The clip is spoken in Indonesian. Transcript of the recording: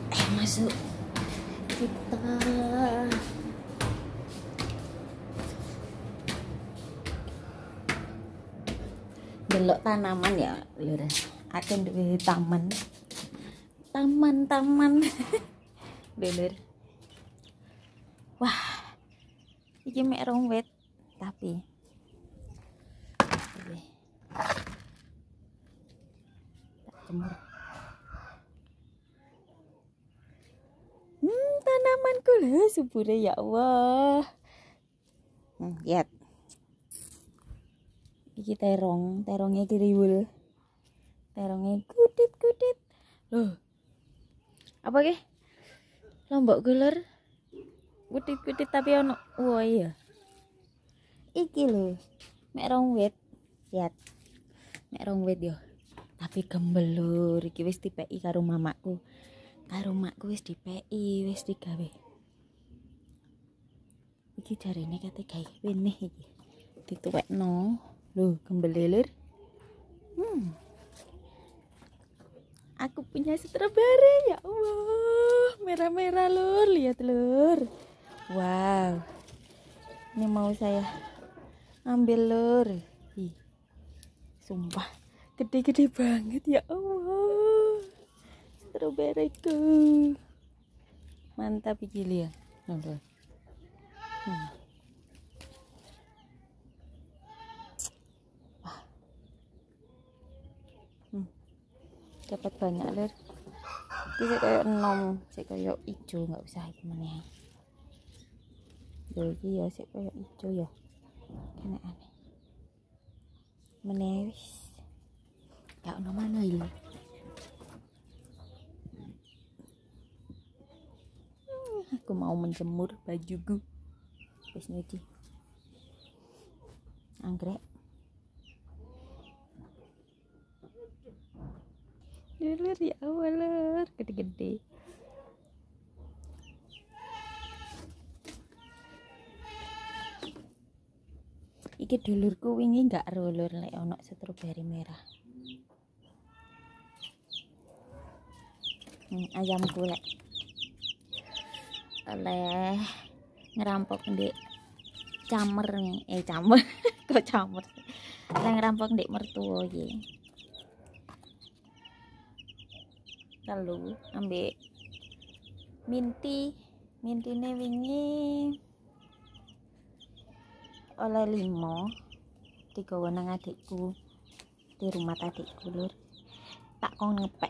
Masuk kita delok tanaman ya lur. Aku duwe taman lur. Wah, iki mek rong wit tapi tak jemur. Tanamanku lho subure ya Allah. Lihat. Iki terongnya kiriwul. Terongnya kudit. Loh. Apa ke? Lombok guler. Kudit tapi ono. Wah iya. Iki lho. Mek rong wit. Lihat. Mek rong wit yo. Tapi gembel lur, iki wis dipeki karo mamaku. Karo makku wis dipeki, wis digawe. Iki jarine kate gawe wenih iki. Dituwekno. Loh, gembel lur. Aku punya strawberry ya Allah. Merah-merah lur, lihat lur. Wow. Ini mau saya ambil lur. Ih. Sumpah, gede-gede banget ya Allah. Strawberryku. Mantap iki lihat. Lur. Dapat banyak lur. Iki kayak enom, sik kayak ijo, nggak usah iki meneh. Lho iki ya sik kayak ijo ya. Kene aneh. Meneh wis. Gak ono mana iki. Aku mau menjemur bajuku. Wis nyuci. Anggrek. Lur ya Allah lur, gede-gede. Iki dulurku wingi gak ero lur lek ono stroberi merah. Ayamku lek oleh ngerampok ndek camer camer kok camer. Lek ngerampok ndek mertua iki. Lalu ambek mintine wingi oleh 5 digawa nang adikku di rumah adikku lur. Tak kon ngepek